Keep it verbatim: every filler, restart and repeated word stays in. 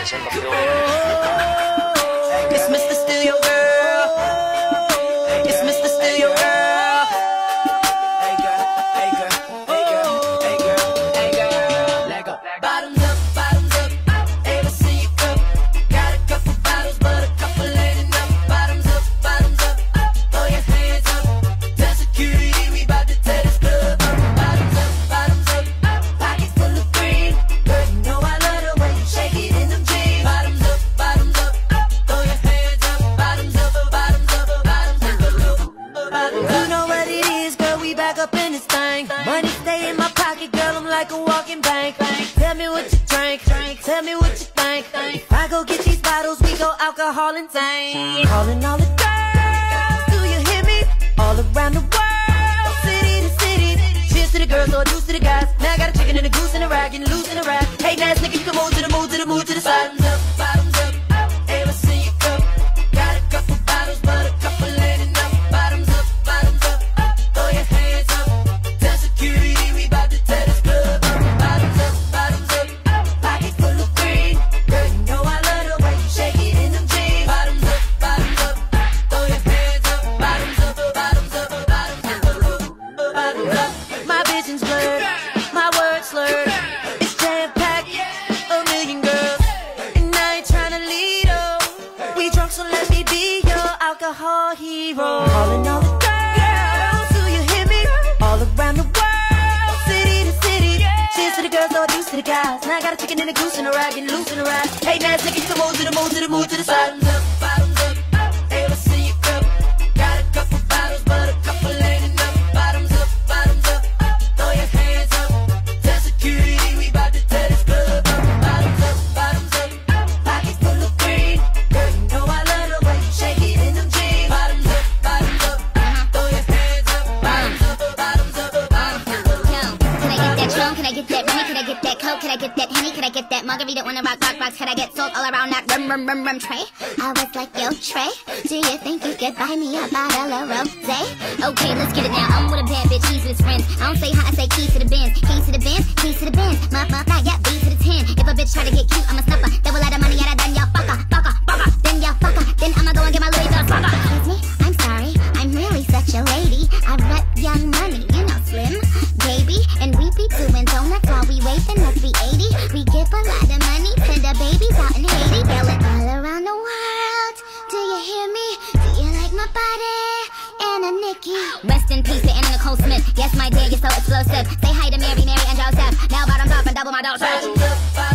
It's Mister Still Your Girl. It's Mister Still Your Girl. Hey girl, hey girl, hey girl, hey girl, hey girl. Let go. Bottoms up, bottoms up. Ever see you cup? Got a couple bottles, but a couple ain't enough. Bottoms up, bottoms up. Throw your hands up. Tell security we bout to tear this club up. Bottoms up, bottoms up. Pockets full of green. Girl, you know I love the way you shake it in them jeans. Bottoms up, bottoms up. Throw your hands up. Bottoms up, bottoms up, bottoms up. Bottoms up. You know what it is, girl, we back up in this thing. Money stay in my pocket, girl, I'm like a walking bank. Tell me what you drink, tell me what you think. If I go get these bottles, we go alcohol and tank. Calling all the girls, do you hear me? All around the world, city to city. Cheers to the girls, or deuce to the guys. Now I got a chicken and a goose and a rag, getting loose in a rag. Hey, ass nigga, you can move to the move to the move to the side. Bottoms up, bottoms up. Ever see you cup? Got a couple bottles, but a couple ain't enough. Bottoms up, bottoms up. Throw your hands up. Tell security we bout to tear this club up. Bottoms up, bottoms up. Pockets full of green. Girl, you know I love the way you shake it in them jeans. Bottoms up, bottoms up. Throw your hands up. Bottoms up, bottoms up, bottoms up, bottoms up. My vision's blurred, my words slurred. It's jam-packed, a million girls, and I ain't tryna lead up. We drunk, so let me be your alcohol hero. Calling all the girls, do you hear me? All around the world, city to city. Cheers to the girls, or deuce to the guys. Now I got a chicken and a goose and a rag, getting loose in a rag. Hey, ass nigga, you can move to the move to the move to the side. Bottoms up, bottoms up. Ever see you cup? Got a couple bottles, but a couple ain't enough. Bottoms up, bottoms up. Throw your hands up. Tell security we bout to tear this club up. Bottoms up, bottoms up. Pockets full of green. Girl, you know I love the way you shake it in them jeans. Bottoms up, bottoms up. Throw your hands up. Bottoms up, bottoms up, bottoms up. Yo, can I get that Tron? Can I get that Remy? Can I get that Coke? Can I get that Henny? Can I get that margarita on the rock, rock, rocks? Can I get salt all around that rum, rum, rum, rum tray? I was like, yo, Trey, do you think you could buy me a bottle of rosé? Okay, let's get it now. I'm with a bad bitch, he's with his friends. I don't say hi, I say keys to the Benz. Keys to the Benz, keys to the Benz. My, my, fly, yeah, B to the ten. If a bitch try to get cute, I'm a snuffer. They will let the money out of then y'all fucker, fucker, fucker. Then y'all fucker. Then I'ma go and get my Louis Vuitton fucker. Excuse me, I'm sorry, I'm really such a lady. I rep Young Money, you know, Slim, baby. And we be doing donuts while we wait the next be eighty. We give a lot of money to the babies out in Haiti. Yelling all around the world, do you hear me? Do you like my body? And a Nikki. Rest in peace to Anna Nicole Smith. Yes, my dear, you're so explosive. Say hi to Mary, Mary, and Joseph. Now bottoms up and double my dose. Bottoms up,